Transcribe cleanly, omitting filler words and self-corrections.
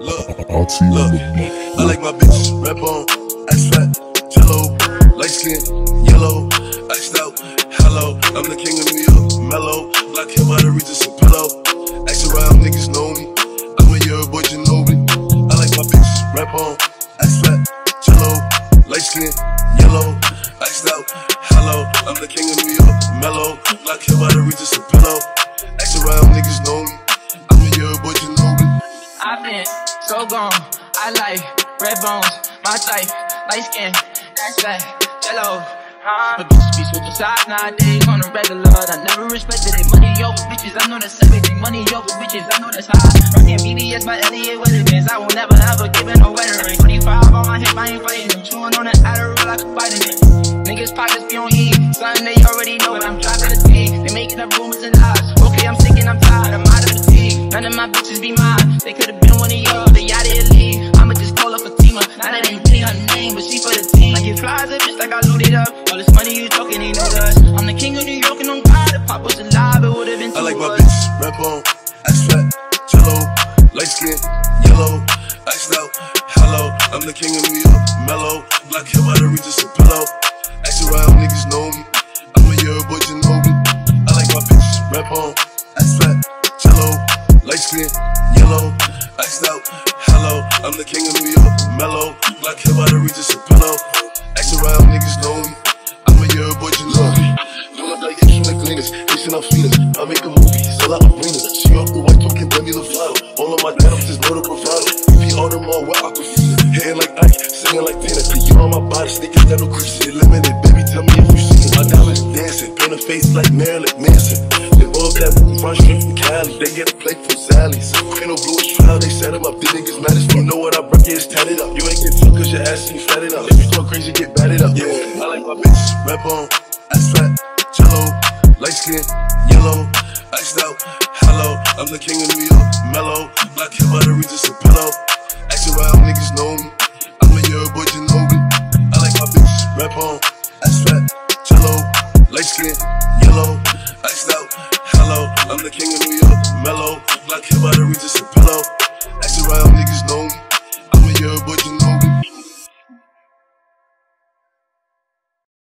look. I like my bitches red bone, ass fat, jello, light skin, yellow, iced out, hello. I'm the king of New York, mellow, black hair by the Regis and pillow. Ask around, niggas know me. I'm a year boy, Ginobili. I like my bitches red bone, ass fat, jello, light skin, yellow, iced out, hello. I'm the king of New York, mellow, black hair by the Regis and pillow. Ask around, niggas know me. I'm a year boy, Ginobili. I've been so gone. I like red bones, my type, light skin, that's fat, jello. But bitches be switching sides nowadays on the regular. I never respected it. Money over bitches, I know that's everything. Money over bitches, I know that's high. Rockin' BBS by Elliot Williams. I will never ever give it no wedding ring. 25 on my hip, I ain't fighting them. Chewing on that Adderall like a vitamin. Niggas pockets be on E. Something they already know, but I'm dropping the thing. They making up rumors and lies. Okay, I'm sick and I'm tired. I'm out of fatigue. None of my bitches be mine. They could've been one of yours. They out of your league. I'ma just call up Fatima. Now that ain't clean her name, but she for the team. I get flies up just like I loaded up. All this money you talking ain't no dust. I'm the king of New York and I'm God. If Pop was alive, it would've been too I like my much. bitches red bone, ass fat, jello, light skin, yellow, iced out, hello. I'm the king of New York, mellow, black hair by the Regis and pillow. Ask around, niggas know me. I'm a year boy, Ginobili. I like my bitches red bone, ass fat, jello, light skin, yellow, iced out, hello. I'm the king of New York, mellow, black hair by the Regis and pillow. Ask around, niggas know me. I'm a year boy, Ginobili. Pull up like extra cleaners, facing out feelings. I make a movie, sell out arenas. She off the white talking Demi Lovato. All of my denims just know the bravado. If all them all wet Aquafina, hitting like Ike, singing like Tina. You on my body, sneakers that no creases. Limited, baby, tell me if you see it. My diamonds dancing, paint a face like Marilyn Manson. They all that move run straight from Cali. They get a plate from Sally's. Ain't no bluish trial, they set them up. The niggas mad as fuck. You know what I break it, it's tatted up. You ain't get took cause your ass ain't fatted up. If you talk crazy, get batted up. Yeah, I like my bitches red bone, ass fat, jello, light skin, yellow, iced out, hello. I'm the king of New York, mellow, black hair by the Regis and pillow. Ask around, niggas know me.